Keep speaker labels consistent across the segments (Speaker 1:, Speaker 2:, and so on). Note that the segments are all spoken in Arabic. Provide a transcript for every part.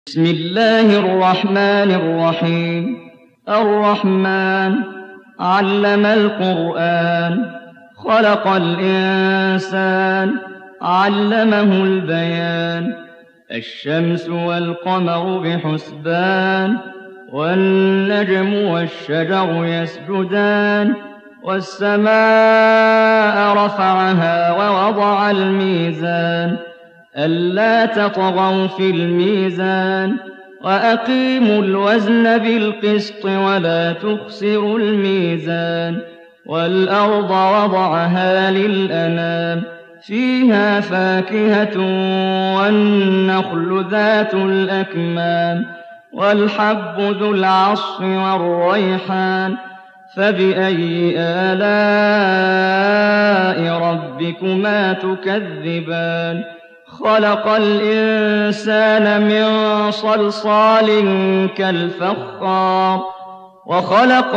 Speaker 1: بسم الله الرحمن الرحيم الرحمن علم القرآن خلق الإنسان علمه البيان الشمس والقمر بحسبان والنجم والشجر يسجدان والسماء رفعها ووضع الميزان ألا تطغوا في الميزان وأقيموا الوزن بالقسط ولا تخسروا الميزان والأرض وضعها للأنام فيها فاكهة والنخل ذات الأكمام والحب ذو العصف والريحان فبأي آلاء ربكما تكذبان خلق الإنسان من صلصال كالفخار وخلق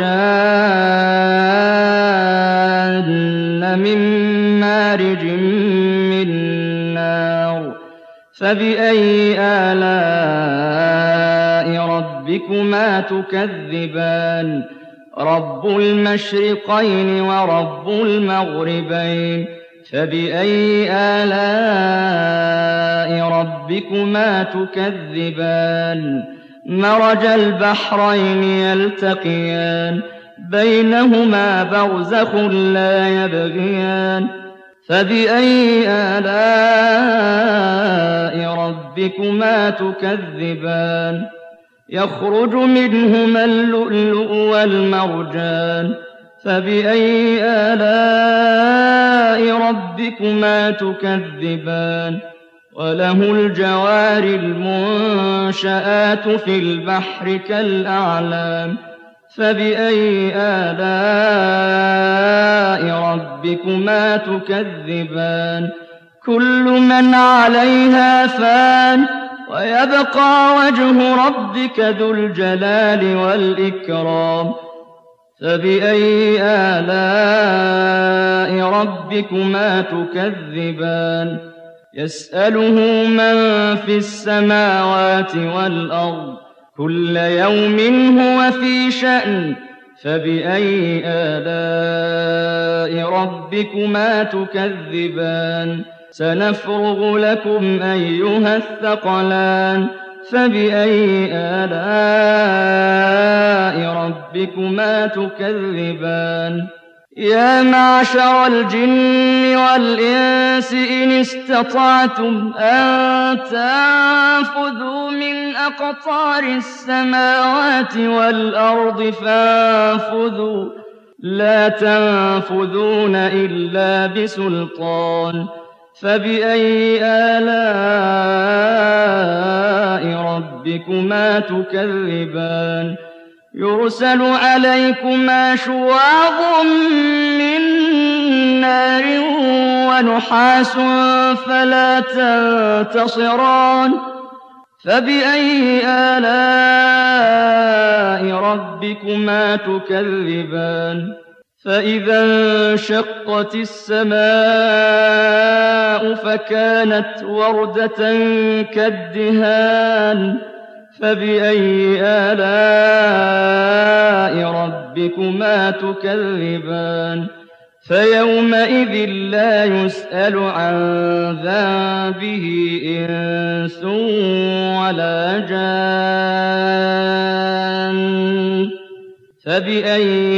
Speaker 1: الجان من مارج من نار فبأي آلاء ربكما تكذبان رب المشرقين ورب المغربين فبأي آلاء ربكما تكذبان مرج البحرين يلتقيان بينهما برزخ لا يبغيان فبأي آلاء ربكما تكذبان يخرج منهما اللؤلؤ والمرجان فبأي آلاء ربكما تكذبان وله الجوار المنشآت في البحر كالأعلام فبأي آلاء ربكما تكذبان كل من عليها فان ويبقى وجه ربك ذو الجلال والإكرام فبأي آلاء ربكما تكذبان يسأله من في السماوات والأرض كل يوم هو في شأن فبأي آلاء ربكما تكذبان سنفرغ لكم أيها الثقلان فبأي آلاء ربكما تكذبان يا معشر الجن والإنس إن استطعتم أن تنفذوا من أقطار السماوات والأرض فانفذوا لا تنفذون إلا بسلطان فبأي آلاء ربكما تكذبان يرسل عليكما شواظ من نار ونحاس فلا تنتصران فبأي آلاء ربكما تكذبان فإذا انشقت السماء فكانت وردة كالدهان فبأي آلاء ربكما تكذبان فيومئذ لا يسأل عن ذنبه إنس ولا جان فبأي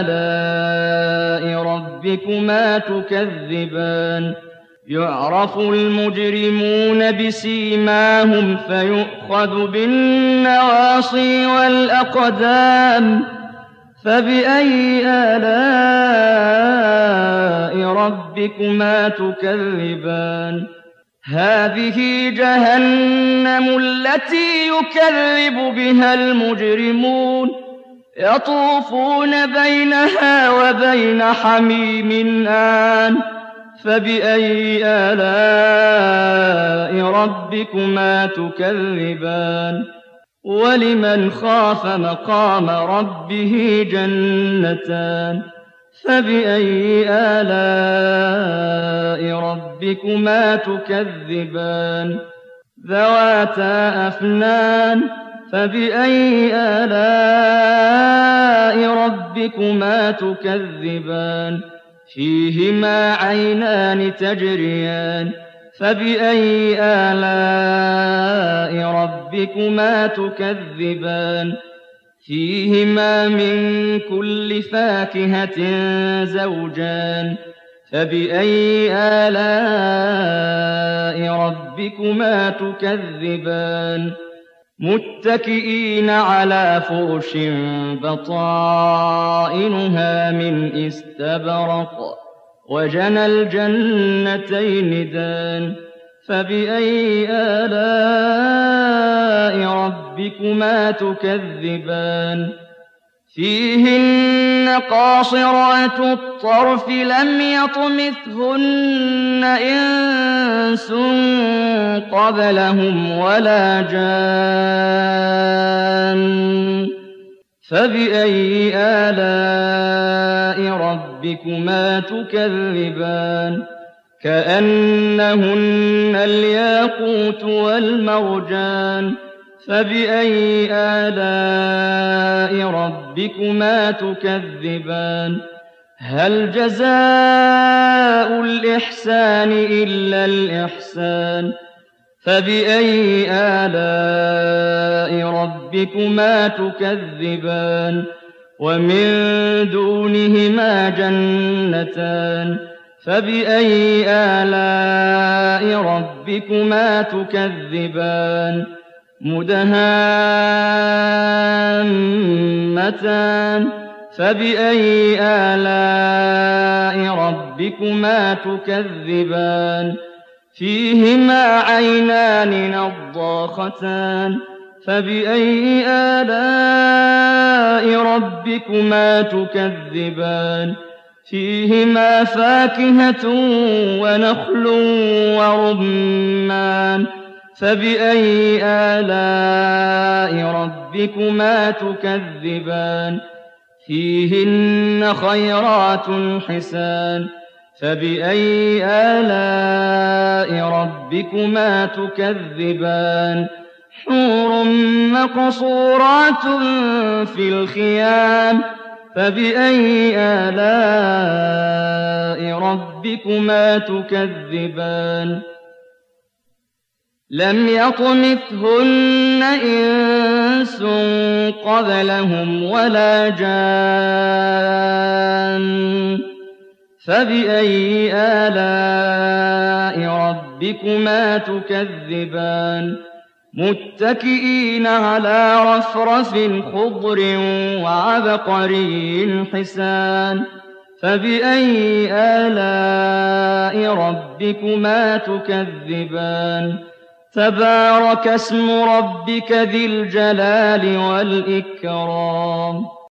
Speaker 1: آلاء ربكما تكذبان يعرف المجرمون بسيماهم فيؤخذ بالنواصي والأقدام فبأي آلاء ربكما تكذبان هذه جهنم التي يكذب بها المجرمون يطوفون بينها وبين حميم آن فبأي آلاء ربكما تكذبان ولمن خاف مقام ربه جنتان فبأي آلاء ربكما تكذبان ذواتا أفنان فبأي آلاء ربكما تكذبان فيهما عينان تجريان فبأي آلاء ربكما تكذبان فيهما من كل فاكهة زوجان فبأي آلاء ربكما تكذبان متكئين على فرش بطائنها من استبرق وجنى الجنتين دان فبأي آلاء ربكما تكذبان فيهن قاصرات الطرف لم يطمثهن إنس قبلهم ولا جان فبأي آلاء ربكما تكذبان كأنهن الياقوت والمرجان فبأي آلاء ربكما تكذبان هل جزاء الإحسان إلا الإحسان فبأي آلاء ربكما تكذبان ومن دونهما جنتان فبأي آلاء ربكما تكذبان مدهامتان فبأي آلاء ربكما تكذبان فيهما عينان نضاختان فبأي آلاء ربكما تكذبان فيهما فاكهة ونخل ورمان فبأي آلاء ربكما تكذبان فيهن خيرات حسان فبأي آلاء ربكما تكذبان حور مقصورات في الخيام فبأي آلاء ربكما تكذبان لم يطمثهن إنس قبلهم ولا جان فبأي آلاء ربكما تكذبان متكئين على رفرف خضر وعبقري حسان فبأي آلاء ربكما تكذبان تبارك اسم ربك ذي الجلال والإكرام